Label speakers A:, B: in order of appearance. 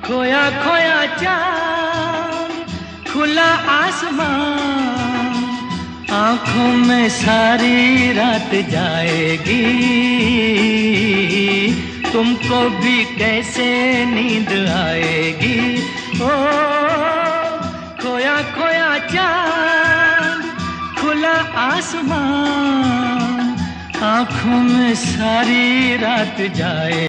A: खोया खोया चांद, खुला आसमान, आंखों में सारी रात जाएगी। तुमको भी कैसे नींद आएगी। ओ खोया खोया चांद, खुला आसमान, आंखों में सारी रात जाए।